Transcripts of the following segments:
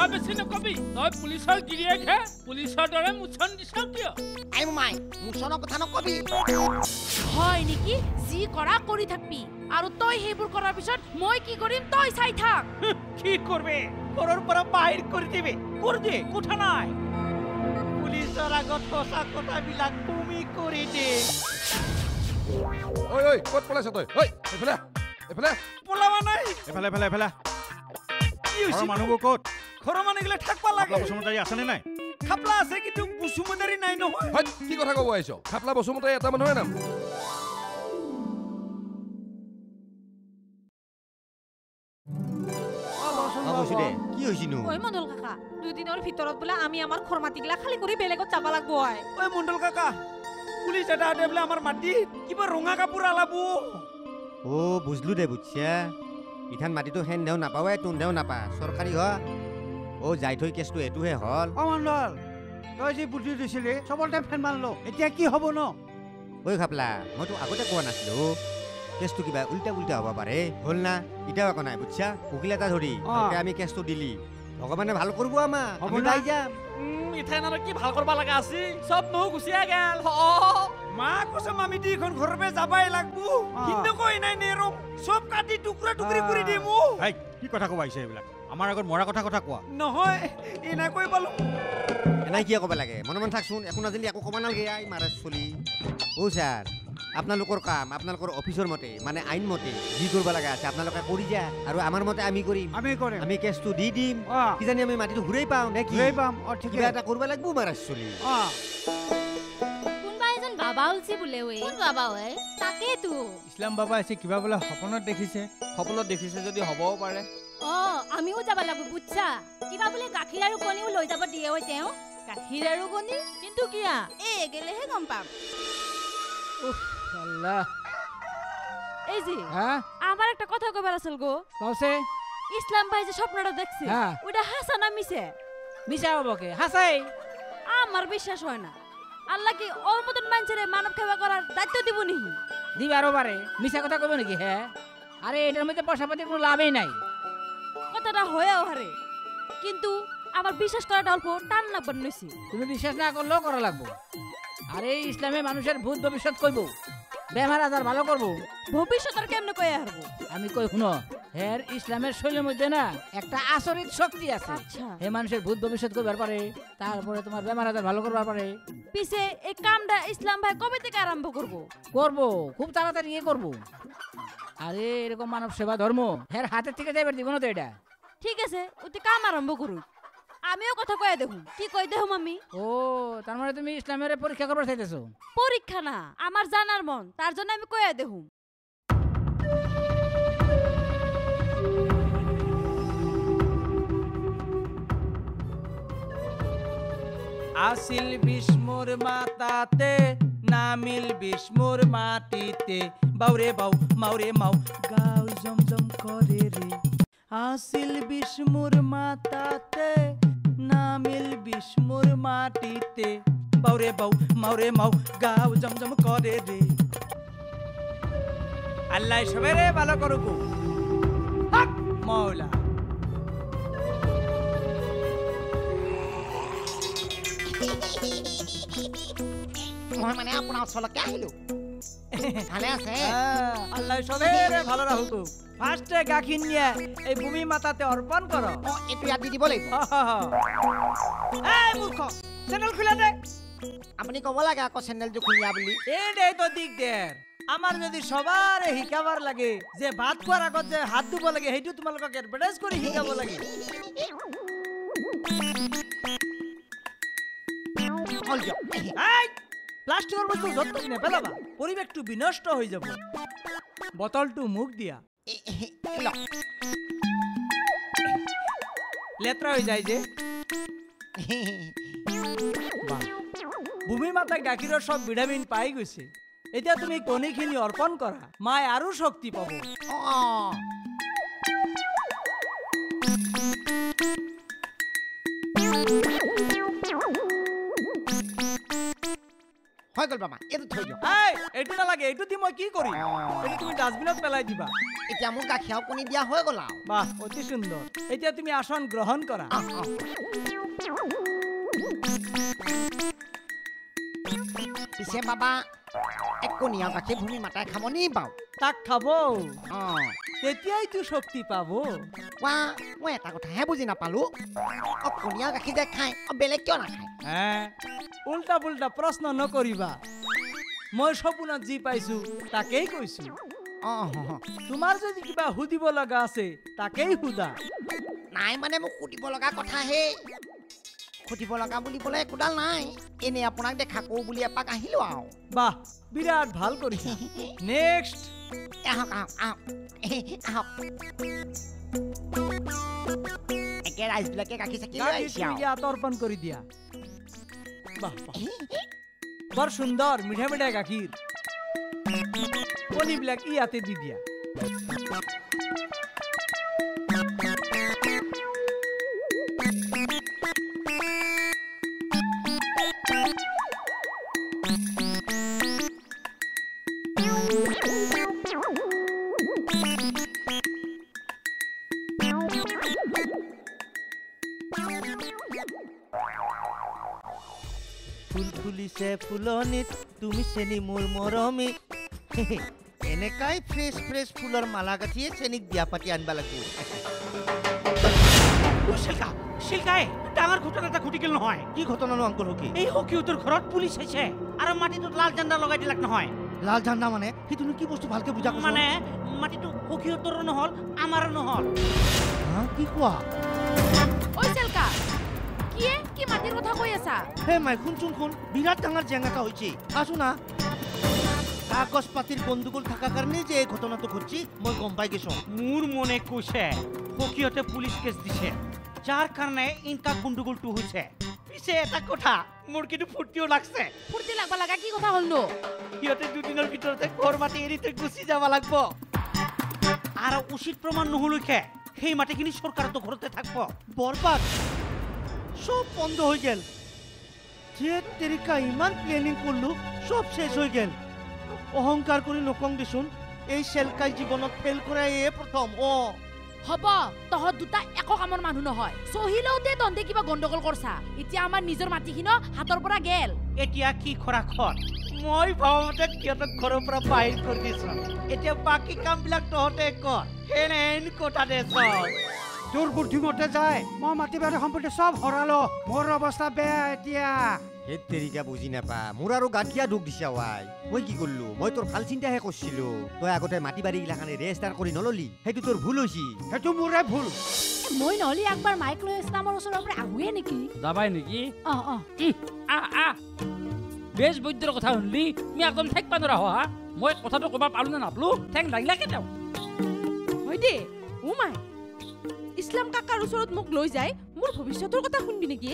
কথা বেছি নকবি তই পুলিচৰ গিৰিয়েকহে পুলিচৰ দৰে মুচন দিছ কিয় আই মাই মুচনৰ কথা নকবি হয় নেকি যি কৰা কৰি থাকবি আৰু তই হেবোৰ কৰাৰ পিছত মই কি কৰিম তই চাই থাক কি করবে ঘৰৰ পৰা বাহিৰ কৰি দিবে কৰি দে কথা নাই পুলিচৰ আগত কষা কথাবিলাক তুমি কৰি দে ঐ ঐ ক'ত পলাইছ তই ঐ এফালে এফালে পলাবা নাই এফালে এফালে এফালে কি হৈছে মানুহবোৰ ক'ত ঘৰৰ মানুহগিলা থাকবা লাগে বসুমতাৰী আছেনে নাই খাপলা আছে কিন্তু বসুমতাৰী নাই নহয় হয় কি কথা ক'ব আহিছ খাপলা বসুমতাৰী এটা মানুহৰ নাম কি হৈছিনো ঐ মণ্ডল কাকা দুদিনৰ ভিতৰত বোলে আমি আমাৰ খৰমাটিগিলা খালি কৰি বেলেগত যাব লাগব হয় ঐ মণ্ডল কাকা পুলিচ এটা আদে বোলে আমাৰ মাটি কিবা ৰঙা কাপোৰ আলাবো ও বুঝলু দে বুঝছা ইথান মাটিটো হেন দেও নাপাৱে তুন দেও নাপা চৰকাৰী হ ও যাই থৈ কেছটো এটোহে হল অ মণ্ডল তই যে বুদ্ধি দিছিলি চবতে ফেন মাৰলো এতিয়া কি হ'ব ন ঐ খাপলা মইতো আগতে কোৱা নাছিলো কেছটো কিবা উল্টা উল্টা হ'ব পাৰে হল না এতিয়াও একো নাই বুঝছা উকিল এটা ধৰি আমি কেছটো দিলি ভগৱানে ভাল কৰিব আমাৰ আমি পাই যাম ইথান আৰু কি ভাল কৰবা লাগা আছে সব নৌ গুচিয়া গেল মা কসম আমি দুইখন ঘৰৰ পৰা যাবাই লাগবো কিন্তু কই নাই নেৰম সব কাটি টুকুৰা টুকুৰি কৰি দিমু এই কি কথা ক'ব আহিছে এইবিলাক আমাৰ আগত মৰা কথা কোৱা নহয় এনা কৈ পালো এনাই কি ক'ব লাগে মনে মনে থাকচোন একো নাজানিলে একো ক'ব নালাগে আই মাৰা চলি ও ছাৰ আপোনালোকৰ কাম আপোনালোকৰ অফিচৰ মতে মানে আইন মতে যি কৰিব লগা আছে আপোনালোকে কৰি যা আৰু আমাৰ মতে আমি কৰিম আমি কেছটো দি দিম কিজানি আমি মাটিটো ঘূৰাই পাওঁ নে কি কিবা এটা কৰিব লাগিব মাৰা চলি কোনবা এজন বাবা উলছি বোলে ঐ কোন বাবা ঐ তাকেতো ইছলাম বাবা আছে কিবা বোলে সপনত দেখিছে যদি হ'বও পাৰে আমিও যাব লাগব বুঝছা কিবা বোলে গাখীৰ আৰু কণীও লৈ যাব দিয়ে ঐ তেওঁ গাখীৰ আৰু কণী কিন্তু কিয়া গেলেহে গম পাম আল্লাহ এই জি আমার একটা কথা কইবার আছিল গো কওছে ইসলাম ভাই যে স্বপ্নটা দেখছে ওটা হাসা না মিছে মিছা হবো কে হাসাই আমার বিশ্বাস হয় না আল্লাহ কি ওর মতন মানুষের মানব সেবা করার দায়িত্ব দিব নি দিবারও পারে মিছা কথা কইবে নাকি হ্যাঁ আরে এটার মধ্যে পয়সা পাতি কোনো লাভই নাই কথাটা হয়েও হারে কিন্তু আমার বিশ্বাস করাটা অল্প টান না বন্নছি তুমি বিশ্বাস না করলেও করা লাগবো আরে ইসলামে মানুষের ভূত ভবিষ্যৎ কইব বেমার আজার ভালো করব ভবিষ্যৎ আর কেমনে কইয়া হারবো আমি কই শুনো হের ইসলামের শৈলের মধ্যে না একটা আসরিত শক্তি আছে আচ্ছা হে মানুষের ভূত ভবিষ্যৎ কইবার পারে তারপরে তোমার বেমার আজার ভালো করবার পারে পিছে এই কামটা ইসলাম ভাই কবে থেকে আরম্ভ করব খুব তাড়াতাড়ি করব আরে এরকম মানব সেবা ধর্ম হের হাতের থেকে যাইবার দিব না তো এটা ঠিক আছে ওতে কাম আরম্ভ করুন আমিও কথা কয়ে দেখুন কি কই দেহম আমি ও তার মানে তুমি ইসলামের পরীক্ষা করবার চাইতেছো পরীক্ষা না আমার জানার মন তার জন্য আমি কয়ে দেখুন আসিল বিষ্ণুর মাতাতে নামিল বিষ্ণুর মাটিতে বাউরে বাউ মাউরে মাউ গাও জমজম করে রে আসিল বিষ্ণুর মাতাতে নামিল বিষ্ণুর মাটিতে বাউরে বাউ মাউরে মাউ গাও জমজম করে রে আল্লাহ সবেরে ভালো করুক মৌলা মই মানে আপোনাৰ ওচৰলৈকে আহিলো ভালে আছে আল্লাহ সবেরে ভালো রাখুক ফার্স্টে গাখীর নিয়ে এই ভূমি মাতাতে অর্পণ করো এইটো ইয়াত দি দিব লাগিব এই মূর্খ চেনেল খুলে দে আপুনি ক'ব লাগে আকৌ চেনেলটো খুলিয়া বুলি এই তো দিক দের আমার যদি সবার শিকাবার লাগে যে ভাত খোৱাৰ আগত যে হাত ধুব লাগে সেইটো তোমালোকক এডভাৰটাইজ কৰি শিকাব লাগে প্লাষ্টিকৰ বস্তু যত নেপেলাবা পৰিৱেশটো বিনষ্ট হৈ যাব বটলটো মুখ দিয়া লেতেৰা হৈ যায় যে ভূমি মাতাক গাখীৰৰ সব ভিটামিন পাই গৈছে এতিয়া তুমি কণীখিনি অৰ্পণ কৰা মায়ে আৰু শক্তি পাব হৈ গ'ল বাবা এইটো থৈ দিয়ক এই এইটো নালাগে এইটো দি মই কি কৰিম এইটো তুমি ডাষ্টবিনত পেলাই দিবা এতিয়া মোৰ গাখীৰ আৰু কণী দিয়া হৈ গ'ল আৰু বাহ অতি সুন্দৰ এতিয়া তুমি আসন গ্ৰহণ কৰা পিছে বাবা এক কণী আৰু গাখীৰ ভূমি মাতাই খাব নি বাৰু তাক খাব অঁ তেতিয়াই তো শক্তি পাব ৱা মই এটা কথাহে বুজি নাপালোঁ কণী আৰু গাখীৰ যে খায় বেলেগ কিয় নাখায় হে উল্টা পুল্টা প্ৰশ্ন নকৰিবা মই সপোনত যি পাইছো তাকেই কৈছো অঁ তোমাৰ যদি কিবা সুধিব লগা আছে তাকেই সুধা নাই মানে মোক সুধিব লগা কথাহে সুধিব লগা বুলিবলৈ একোডাল নাই এনেই আপোনাক দেখা কৰো বুলি এপাক আহিলোঁ আৰু বাহ বিৰাট ভাল কৰিছা নেক্সট আহক আহক আহক আহক একে ৰাইজবিলাকে গাখীৰ চাকি লৈ আহিছে আৰু ইয়াত অৰ্পণ কৰি দিয়া বাহ বৰ সুন্দৰ মিঠা মিঠা গাখীৰ কণীবিলাক ইয়াতে দি দিয়া ফুল ফুলিছে ফুলনিত তুমি চেনি মোৰ মৰমী এনেকাই ফ্ৰেছ ফ্ৰেছ ফুলৰ মালা গাঁঠিয়ে চেনিক বিয়া পাতি আনিব লাগিব শিলকাই ডাঙৰ ঘটনা এটা ঘটি গেল নহয় কি ঘটনানো অংকল হকি এই হকিউতৰ ঘৰত পুলিচ আহিছে আৰু মাটিটোত লাল ঝাণ্ডা লগাই দিলাক নহয় লাল ঝাণ্ডা মানে সেইটোনো কি বস্তু ভালকে বুজা কৈছ মানে মাটিটো হকিউতৰো নহল আমাৰো নহল হা কি কোৱা ঐ চেলকা কি মাটিৰ কথা কৈ আছা হে মাই শুন বিৰাট ডাঙৰ জেং এটা হৈছে আছো না কাগজ পাতিৰ গণ্ডগোল থকাৰ কাৰণে যে এই ঘটনাটো ঘটছি মই গম পাই গৈছো মোৰ মনে কৈছে হকিউতে পুলিচ কেছ দিছে যাৰ কাৰণে ইনকা গণ্ডগোলটো হৈছে পিছে এটা কথা মোৰ কিন্তু ফূৰ্তিও লাগছে ফুৰ্তি লাগবা লাগা কি কথা হ'ল নো সিহঁতে দুদিনৰ ভিতৰতে ঘৰ মাটি এৰি থৈ গুচি যাব লাগিব আৰু উচিত প্ৰমাণ নহলৈকে সেই মাটিখিনি চৰকাৰতো ঘৰতে থাকিব বৰবাদ সব বন্ধ হৈ গেল যে তেৰিকা ইমান প্লেনিং করলো সব শেষ হৈ গেল অহংকাৰ কৰি নকং দিছোন এই চেলকাই জীৱনত ফেল কৰাই এই প্ৰথম হব তহঁত দুটা একো কামৰ মানুহ নহয় চহিলওতে তহঁতে কিবা গণ্ডগোল কৰছা এতিয়া আমাৰ নিজৰ মাটিখিন হাতৰ পৰা গেল এতিয়া কি খৰা খৰ মই ভাবতে কিয়তক ঘৰৰ পৰা বাহিৰ কৰি দিছো এতিয়া বাকি কামবিলাক তহঁতে কৰ হেন কোটা দেছ তোৰ বুদ্ধিমতে যায় মই মাটি বাৰী সম্পত্তি চব হৰালো মোৰ অৱস্থা বেয়া এতিয়া সেই তেৰিকা বুজি নাপা মোৰ আৰু গাত কিয়া দুখ দিছা ৱাই মই কি কৰিলো মই তোৰ ভাল চিন্তাহে কৰিছিলো তই আগতে মাটি বাৰী গিলাখানে ৰেজিষ্টাৰ কৰি নললি সেইটো তোৰ ভুল হৈছি সেইটো মোৰে ভুল মই নহলি একবাৰ মাইক লৈ ইছলামৰ ওচৰৰ পৰা আহুৱে নেকি যাবাই নেকি বেজ বৈদ্যৰ কথা শুনলি তুমি একদম ঠেক পানৰ হা মই কথাটো ক'ব পাৰো নে নাপলো ঠেক লাগিলা কেতিয়াও হয় দে মাই ইছলাম কাকাৰ ওচৰত মোক লৈ যায় মোৰ ভৱিষ্যতৰ কথা শুনবি নেকি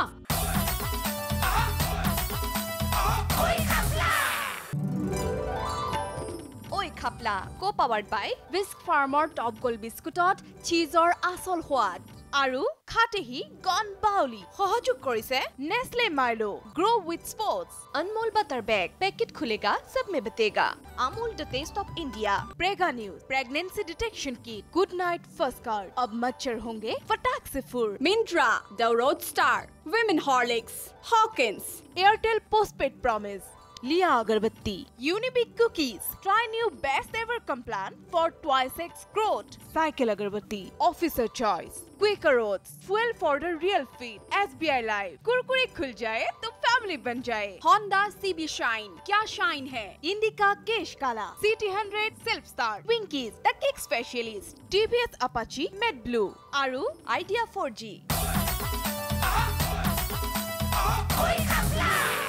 Oi Khapla, co-powered by Whisk Farmer Top Gold Biscuitot cheeseor asol hwad aru khatehi gon bauli সহযোগ কৰিছে Nestle Milo Grow with Sports Anmol butter bag packet खुलेगा सब में बतेगा Amul the taste of India Prega News pregnancy detection kit good night first card अब मच्छर होंगे फटाक से फुर Mindra the road star Women Horlicks Hawkins Airtel postpaid promise Liya Agarbatti Unibic Cookies Try new best ever complan for twice X growth Cycle Agarbatti Officer Choice Quaker Oats Fuel for the real feed SBI Live Kurkure khul jaye to family ban jaye Honda CB Shine Kya shine hai Indica Kesh Kala CT100 Self Start Winkies The Cake Specialist TVS Apache Med Blue Aru Idea 4G Oi Khapla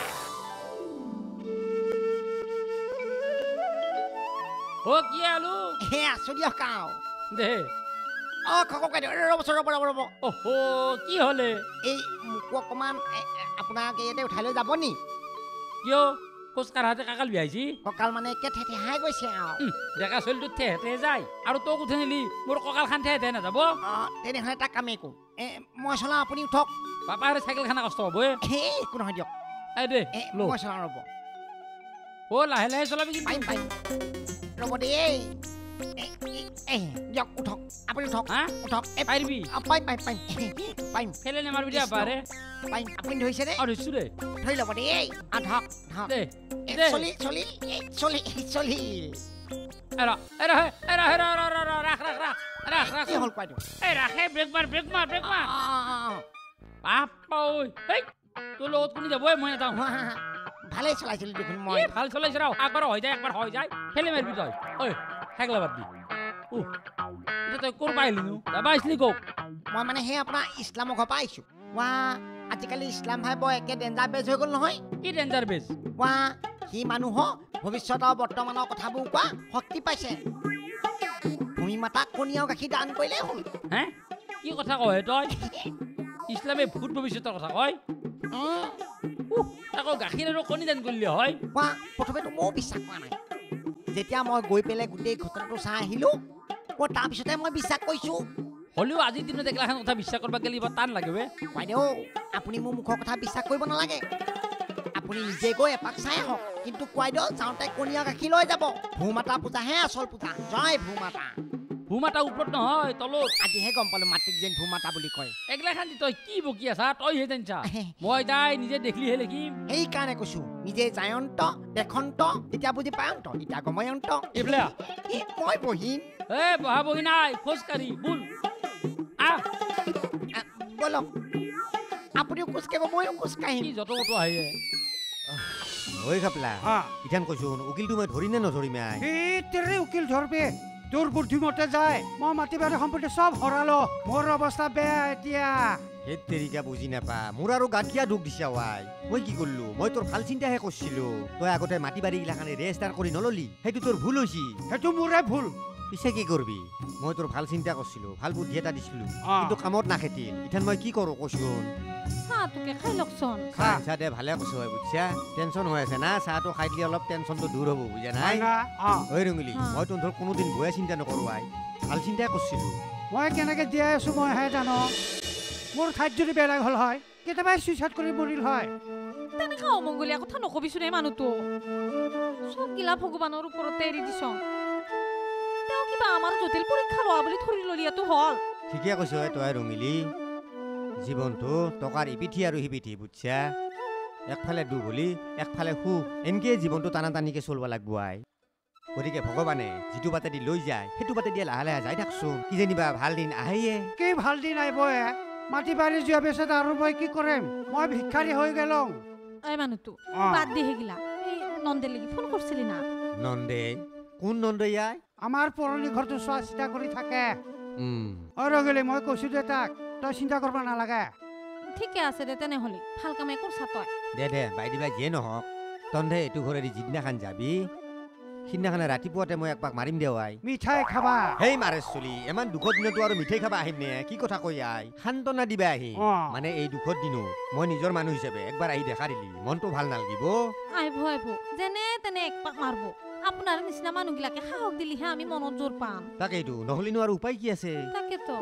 ও কি আলু হে আছো দিয়ক কাও দে খকক ৰ'ব ওহো কি হলে এই মোকো অকণমান আপোনাক ইয়াতে উঠাই লৈ যাব নি কিয় খোজকাঢ় হাতে কাকাল বিহাইছি কঁকাল মানে একে ঠেঠেহাই গৈছে আৰু ডেকা চলিটো ঠেহেতে যায় আৰু তোক উঠাই নিলি মোৰ কঁকাল খান ঠেহেতে নাযাব তেনেহ'লে এটা কামেই কৰোঁ মই চলাওঁ আপুনি উঠক পাপাৰে চাইকেল খানা কষ্ট হ'ব সেই একো নহয় দিয়ক এই দে ল মই চলাওঁ ৰ'ব ও লাহে লাহে চলাবি কিন্তু পাৰিম পাৰিম ৰ'ব দেই দিয়ক উঠক আপুনি উঠক হা উঠক পাৰিবি পাৰিম পাৰিম পাৰিম পাৰিম ফেলে নেমাৰবি দিয়া পাৰে পাৰিম আপুনি ধৰিছে দে ধৰিছো দে ধৰি ল'ব দেই ধৰক ধৰক দে চলি চলি চলি চলি এৰা এৰা এৰা এৰা ৰাখ ৰাখ ৰাখ ৰাখ ৰাখ কি হ'ল কোৱাটো এই ৰাখে ব্ৰেক মাৰ বাপ্পা ঐ এই তোৰ লগত কোনি যাব মই নাযাওঁ ভালেই চলাইছিলোঁ দেখোন মই ভাল চলাইছ ৰ একবাৰ হৈ যায় ফেলে মাৰিবি তই ঐ হেগলা বাদ দি এতিয়া তই ক'ৰ পৰা আহিলিনো যাবা আহিছিলি কওক মই মানে সেই আপোনাৰ ইছলামৰ ঘৰৰ পৰা আহিছোঁ আজিকালি ইছলাম ভাই বৰ একে ডেঞ্জাৰ বেজ হৈ গ'ল নহয় কি ডেঞ্জাৰ বেজ সি মানুহৰ ভৱিষ্যত আৰু বৰ্তমানৰ কথাবোৰ কোৱা শক্তি পাইছে ভূমি মাতাক কণী আৰু গাখীৰ দান কৰিলেই হ'ল হে কি কথা কয় তই ইছলামে ভূত ভৱিষ্যতৰ কথা কয় আকৌ গাখীৰ আৰু কণী দান কৰিলে হয় প্ৰথমেতো ময়ো বিশ্বাস কৰা নাই যেতিয়া মই গৈ পেলাই গোটেই ঘটনাটো চাই আহিলোঁ তাৰপিছতে মই বিশ্বাস কৰিছোঁ হ'লেও আজিৰ দিনত এগিলাখান কথা বিশ্বাস কৰিব গ'লে বৰ টান লাগে বাইদেউ আপুনি মোৰ মুখৰ কথা বিশ্বাস কৰিব নালাগে আপুনি নিজে গৈ এপাক চাই আহক কিন্তু কোৱাইদেউ যাওঁতে কণী আৰু গাখীৰ লৈ যাব ভূমাতা পূজাহে আচল পূজা জয় ভূমাতা ভূমাতা ওপৰত নহয় তলত আজিহে গম পালোঁ মাতৃক যেন ভূমাতা বুলি কয় এগিলাখান তই কি বকি আছা তইহে জানিছা মই তাই নিজে দেখিলিহে দেখিম সেইকাৰণে কৈছোঁ নিজে জায়ন্ত দেখন্ত তেতিয়া বুজি পায়ন্ত এতিয়া গময়ন্ত এইফালে মই বহিম বহা বহি নাই খোজকাঢ়ি বোল বলক আপুনিও খোজকাঢ়িব ময়ো খোজকাঢ়িম যত মতো আহে ঐ খাপলা ইথান কৈছো উকিলটো মই ধৰি নে নধৰিম তেৰে উকিল ধৰবে তোৰ বুদ্ধিমতে যায় মই মাটি বাৰী সম্পত্তি চব হৰালো মোৰ অৱস্থা বেয়া এতিয়া সেই তেৰিকা বুজি নাপা মোৰ আৰু গাত কিয়া দুখ দিছা ৱাই মই কি কৰিলো মই তোৰ ভাল চিন্তাহে কৰিছিলো তই আগতে মাটি বাৰী গিলাখানে ৰেজিষ্টাৰ কৰি নললি সেইটো তোৰ ভুল হৈছি সেইটো মোৰে ভুল পিছে কি কৰবি মই তোৰ ভাল চিন্তা কৰিছিলো ভাল বুদ্ধি এটা দিছিলো কিন্তু কামত নাখেতিল ইথান মই কি কৰো কচোন চাহটোকে খাই লকচোন চাহ দে ভালে কৈছো বুজিছা টেনচন হৈ আছে না চাহটো খাই দিলে অলপ টেনচনটো দূৰ হ'ব বুজা নাই ঐ ৰঙিলি মই তোৰ কোনোদিন বেয়া চিন্তা নকৰো আই ভাল চিন্তাই কৰিছিলো মই কেনেকে জীয়াই আছো মইহে জানো মোৰ ঠাইত যদি বেলেগ হ'ল হয় কেতিয়াবাই চুইচাইড কৰি মৰিল হয় তেনেকুৱা অমংগলীয়া কথা নকবিচোন এই মানুহটো চব গিলা ভগৱানৰ ওপৰতে এৰি দিছ তেওঁ কিবা আমাৰ জটিল পৰীক্ষা লোৱা বুলি ধৰি ললিয়াতো হ'ল ঠিকে কৈছ তই ৰঙিলি জীৱনটো টকাৰ ইপিঠি আৰু সিপিঠি বুজছা একফালে দুখ হলি একফালে সুখ এনেকে জীৱনটো টানা টানিকে চলিব লাগিব আই গতিকে ভগৱানে যিটো বাটেদি লৈ যায় সেইটো বাটেদি লাহে লাহে যাই থাকচোন কি জানিবা ভাল দিন আহেয়ে কি ভাল দিন আহিব মাটি বাৰী যোৱা পিছত আৰু মই কি কৰিম মই ভিক্ষাৰী হৈ গেলো এই মানুহটো বাদ দি হেগিলা এই নন্দে লাগি ফোন কৰিছিলি না নন্দে কোন নন্দে আই আমাৰ পুৰণি ঘৰটো চোৱা চিতা কৰি থাকে ৰগিলি মই কৈছো দে তাক তই চিন্তা কৰিব নালাগে ঠিকে আছে দে তেনেহ'লে ভাল কামে কৰছা তই দে বাইদি বাই যিয়ে নহওক তন্ধে এইটো ঘৰেদি যিদিনাখন যাবি সিদিনাখনে ৰাতিপুৱাতে মই একপাক মাৰিম দে আই মিঠাই খাবা সেই মাৰে চলি ইমান দুখৰ দিনতো আৰু মিঠাই খাবা আহিম নে কি কথা কৈ আই সান্তনা দিবা আহি মানে এই দুখৰ দিনত মই নিজৰ মানুহ হিচাপে একবাৰ আহি দেখা দিলি মনটো ভাল নালাগিব আহিব যেনে তেনে একপাক মাৰব আপোনাৰ নিচিনা মানুহগিলাকে সাহস দিলিহে আমি মনত জোৰ পাম তাকেইতো নহলিনো আৰু উপায় কি আছে তাকেতো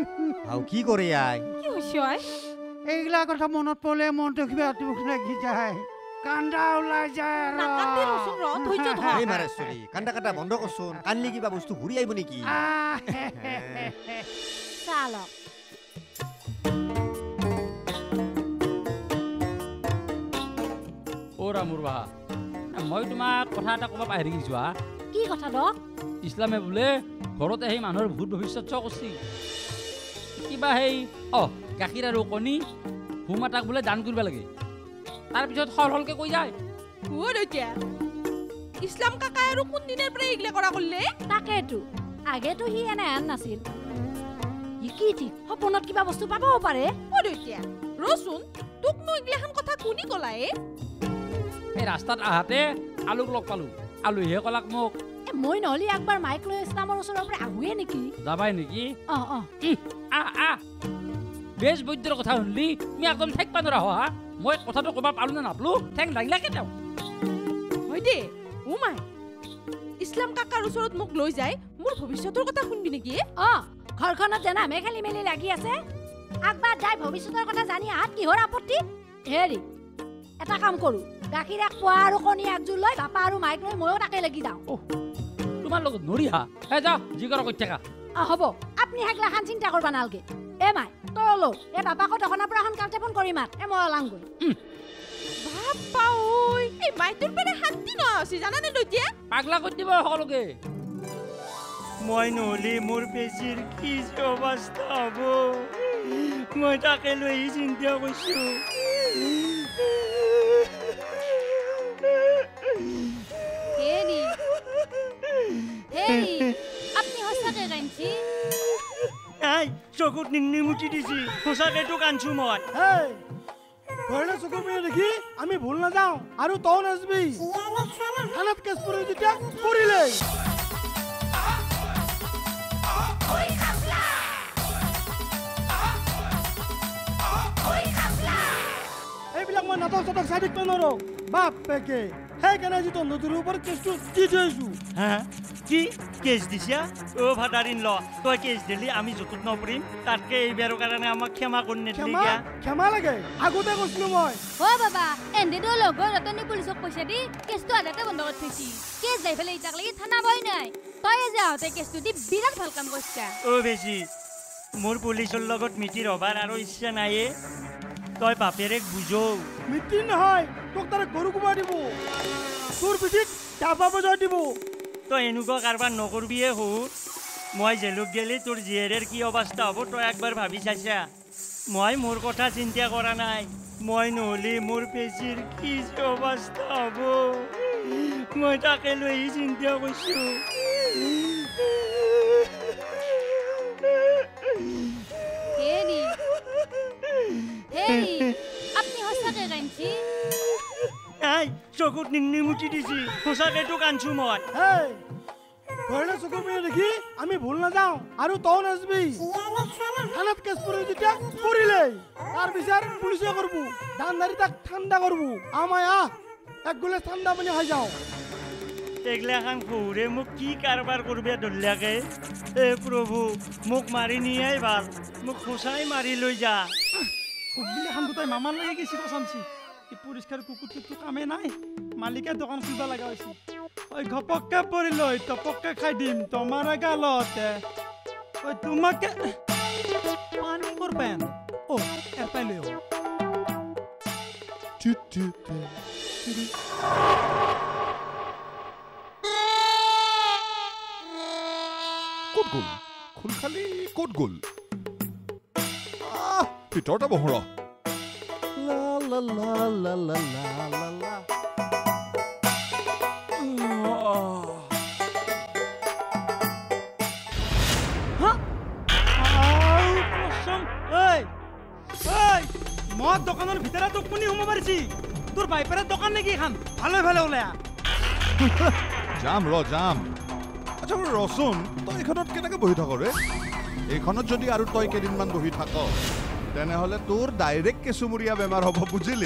কি কৰে আই কি হৈছে আই এইগিলা কথা মনত পৰিলে মনটো কিবা দুখ লাগি যায় কান্দা ওলাই যায় এই মাৰে চলি কান্দা বন্ধ কৰচোন কান্দি কিবা বস্তু ঘূৰি আহিব নেকি চালক মোৰ বাহা মই তোমাক কথা এটা ক'ব পাহৰি গৈছো কি কথা দ ইছলামে বোলে ঘৰতে সেই মানুহৰ ভূত ভৱিষ্যত চ কৰছি কিবা সেই গাখীৰ আৰু কণী ভূমাতাক বোলে দান কৰিব লাগে তাৰপিছত সলকে কৈ যায় ইছলাম কাকাই আৰু কোন দিনৰ পৰা এইগিলা কৰা কৰিলে তাকেতো আগেতো সি এনে আন নাছিল কি ঠিক সপোনত কিবা বস্তু পাবও পাৰে ৰচোন তোকনো এইগিলাখান কথা কোনি কলায়ে এই ৰাস্তাত আহাতে আলুক লগ পালো আলুহে কলাক মোক মই নহলি একবাৰ মাইক লৈ ইছলামৰ ওচৰৰ পৰা আহুৱে নেকি যাবাই নেকি বেজ বৈদ্যৰ কথা শুনলি তুমি একদম ঠেক পা নৰা হা মই কথাটো ক'ব পালো নে নাপলো ঠেক লাগিলা কেতিয়াও হয় দে মাই ইছলাম কাকাৰ ওচৰত মোক লৈ যায় মোৰ ভৱিষ্যতৰ কথা শুনবি নেকি ঘৰখনত জানা মেখেলি মেলি লাগি আছে একবাৰ যাই ভৱিষ্যতৰ কথা জানি আহাত কিহৰ আপত্তি হেৰি এটা কাম কৰো গাখীৰ এক পোৱা আৰু কণী একযোৰ লৈ বাপা আৰু মাইক লৈ ময়ো তাকে লাগি যাওঁ তোমাৰ লগত নৰি হা হে যা যি কৰ কৈ থাকা হ'ব আপুনি হেগলাখান চিন্তা কৰবা নালগে এ মাই তই লো এ বাপাকো দোকানৰ পৰা এখন কাৰ্টেপন কৰি মাত এ মই ওলাংগৈ বাপ্পা ঐ এই মাইটোৰ পেৰে শান্তি নহৈছে জানানে তই পাগলা কৰি দিব সকলোকে মই নহ'লে মোৰ পেচিৰ কি অৱস্থা হ'ব মই তাকে লৈ চিন্তা কৰিছোঁ হেৰি হেৰি আপুনি সঁচাকে কান্ছি আই চকুত নিমুটি দিছি সঁচাকেতো কান্ছো মই ঘৰলে চকু মেলি দেখি আমি ভুল নাযাওঁ আৰু তও নাচবি থানাত কেছ পৰি যেতিয়া পৰিলে এইবিলাক মই নাটক চাটক চাই থাকিব নোৱাৰো বাপ পেকে সেইকাৰণে আজি তহঁতৰ ওপৰত কেছটো দি থৈছো হা কি কেছ দিছা অ ভাদাৰিন ল তই কেছ দিলি আমি জুতুত নপৰিম তাতকে এইবাৰৰ কাৰণে আমাক ক্ষমা কৰি নেদিলি ক্ষমা লাগে আগতে কৈছিলো মই অ বাবা এন্দেটো লগৰ ৰতনী পুলিচক পইচা দি কেছটো আধাতে বন্ধ কৰি থৈছি কেছ যাই ফেলে ইটাক লাগি থানা বই নাই তই যে আহতে কেছটো দি বিৰাট ভাল কাম কৰিছা অ বেছি মোৰ পুলিচৰ লগত মিটিৰ হবাৰ আৰু ইচ্ছা নাইয়ে তই বাপেৰেক বুজো মিটিৰ নহয় তোক তাৰে গৰু কোবাই দিব তোৰ পিঠিত ডাবা বজাই দিব তই এনেকুৱা কাৰবাৰ নকৰবিয়ে হো মই জেলুক গেলি তোৰ জীয়েৰেৰ কি অৱস্থা হ'ব তই একবাৰ ভাবি চাইছা মই মোৰ কথা চিন্তা কৰা নাই মই নহ'লে মোৰ পেচিৰ কি অৱস্থা হ'ব মই তাকে লৈ চিন্তা কৰিছোঁ হেৰি হেৰি আপুনি সঁচাকে কান্ছি আই চকুত নিমুটি দিছি সঁচাকেতো কান্ছো মই ঘৰলে চকু মেলি দেখি আমি ভুল নাযাওঁ আৰু তও নাচবি থানাত কেছ পৰি যেতিয়া পৰিলে তাৰ বিচাৰ পুলিচে কৰবো দানদাৰী তাক ঠাণ্ডা কৰবো আমায় এক গলে ঠাণ্ডা পানী খাই যাওঁ এগলাখান শহুৰে মোক কি কাৰবাৰ কৰবে ধৰিলাকে এ প্ৰভু মোক মাৰি নিয়াই ভাল মোক সঁচাই মাৰি লৈ যা হুগলিখান গোটাই মামাৰ লাগি গেছি পচানছি এই পৰিষ্কাৰ কুকুৰটো কামে নাই মালিকে দোকান খুলিব লগা হৈছে ঐ ঘপককে পৰিল টপককে খাই দিম তোমাৰ গালতে ঐ তোমাকে পানী কৰবেন ও এর পাইলে ও ক'ত গ'ল খোল খালি ক'ত গ'ল ভিতৰতে বহৰ মই দোকানের ভিতরে তো কোনি সোমাব পাৰিছি তোর বাইপারের দোকান নাকি এখন ভালো ভালো ওলায়া যাম যাম আচ্ছা ৰচোন তই এইখনত কেনেকৈ বহি থাক ৰে এইখনত যদি আৰু তই কেইদিনমান বহি থাক তেনেহ'লে তোৰ ডাইৰেক্ট কেঁচুমূৰীয়া বেমাৰ হ'ব বুজিলি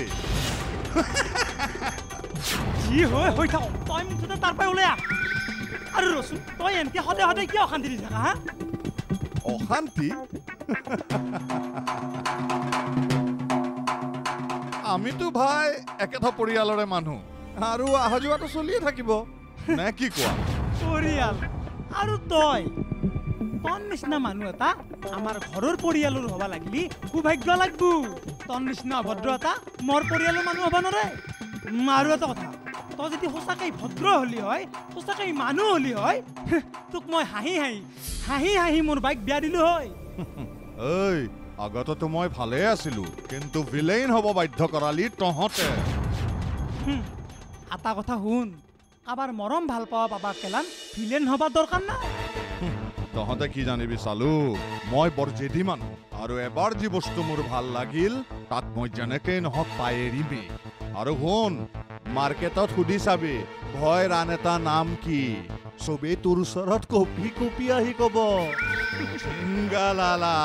যি হয় হৈ থাক তই মুঠতে তাৰ পৰা ওলাই আৰু ৰচোন তই এনেকে সদায় সদায় কিয় অশান্তি দি থাকা হা অশান্তি আমিতো ভাই একেটা পৰিয়ালৰে মানুহ আৰু অহা যোৱাটো চলিয়ে থাকিব নে কি কোৱা পৰিয়াল আৰু তই তোৰ নিচিনা মানুহ এটা আমাৰ ঘৰৰ পৰিয়ালৰ হ'ব লাগিলি সৌভাগ্য লাগব তোৰ নিচিনা অভদ্ৰ এটা মোৰ পৰিয়ালৰ মানুহ হ'ব নোৱাৰে আৰু এটা কথা তই যদি সঁচাকৈ ভদ্ৰ হলি হয় সঁচাকৈ মানুহ হলি হয় তোক মই হাঁহি হাঁহি মোৰ বাইক বিয়া দিলো হয় ঐ আগতেতো মই ভালে আছিলো কিন্তু ভিলেইন হ'ব বাধ্য কৰালি তহঁতে এটা কথা শুন কাবাৰ মৰম ভাল পাৱা পাবা কেলান ভিলেন হবা দৰকাৰ নাই তহঁতে কি জানিবি চালু মই বৰ জেদি মানুহ আৰু এবাৰ যি বস্তু মোৰ ভাল লাগিল তাত মই যেনেকৈ নহওক পাই এৰিমেই আৰু শুন মাৰ্কেটত সুধি চাবি ভয় ৰাণ এটা নাম কি চবেই তোৰ ওচৰত কপি কপি আহি কব চিংগালালা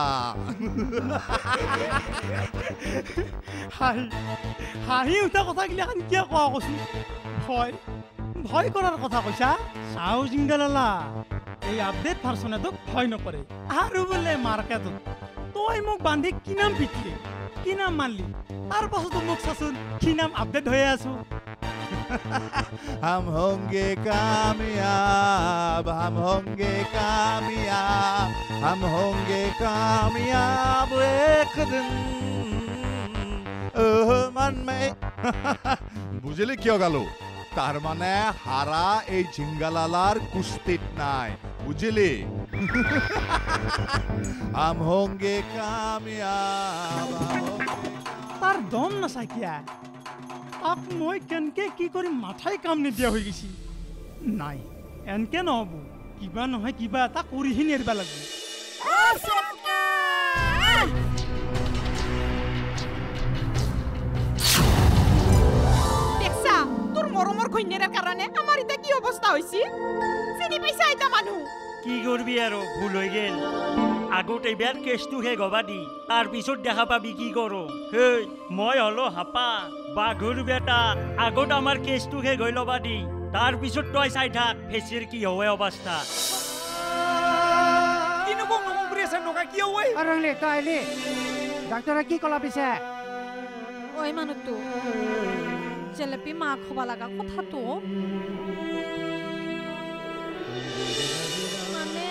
হাঁহি উঠা কথাগিলাখান কিয় কোৱা কৈছো ভয় কৰাৰ কথা কৈছা চাও জিংগালালা এই আপডেট ভাৰ্চনে তোক ভয় নকৰে আৰু বোলে মাৰ্কেটত তই মোক বান্ধি কিনাম পিঠি কি নাম মানলি তাৰ পাছতো মোক চাচোন কি নাম আপডেট হৈ আছো हम होंगे कामयाब हम होंगे कामयाब हम होंगे कामयाब एक दिन मन में বুঝলি কিয় গালো তার মানে হারা এই ঝিঙ্গালালার কুস্তিত নাই বুঝলি हम होंगे कामयाब তাৰ দম নাচাই কিয়া তাক মই কেনকে কি কৰি মাথাই কাম নিদিয়া হৈ গৈছি নাই এনকে নহ'ব কিবা নহয় কিবা এটা কৰিহি নেৰিব লাগিব দেখছা তোৰ মৰমৰ ঘৈণীয়েৰৰ কাৰণে আমাৰ এতিয়া কি অৱস্থা হৈছে চিনি পাইছা এটা মানুহ কি কৰবি আৰু ভুল হৈ গেল আগত এইবাৰ কেছটো শেষ হবা দি তাৰ পিছত দেখা পাবি কি কৰো হেই মই হলো হাপা বাঘুৰ বেটা আগত আমাৰ কেছটো শেষ হৈ ল'বা দি তাৰ পিছত তই চাই থাক ফেচিৰ কি হয় অৱস্থা কিনো কম নকম কৰি আছে নকা কি হয় আৰংলে তাইলে ডাক্তৰে কি কলা পিছে ঐ মানুহটো জেলেপি মাক হ'ব লগা কথাটো মানে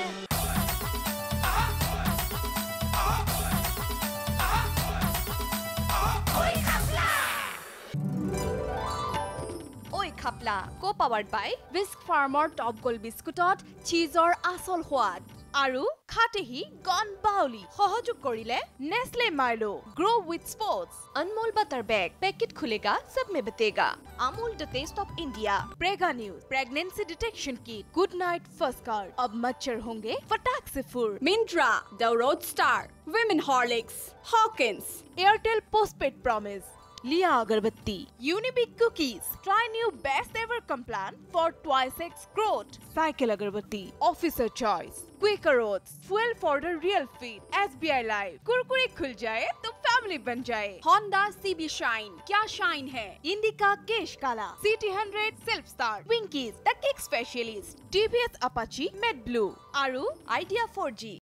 Oi Khapla, co-powered by Whisk Farmer Top Gold Biscuitot cheeseor asol hwad. Aru khatehi gon bauli. Sohojog korile Nestle Milo. Grow with sports. Anmol butter bag. Packet khulega sab mein batega. Amul the taste of India. Prega News. Pregnancy detection kit. Good night first card. Ab machhar honge fatak se fur. Mindra. The Roadstar. Women Horlicks. Hawkins. Airtel postpaid promise. Liya Agarbatti. Unibic cookies. Try new best ever complan for twice X growth. Cycle Agarbatti. Officer choice. Quaker Oats. Fuel for the real feed. SBI Live. Kurkure khul jaye to family ban jaye. Honda CB Shine. Kya shine hai? Indica Kesh Kala. CT100 Self Star. Winkies. The cake specialist. TVS Apache Med Blue. Aru Idea 4G.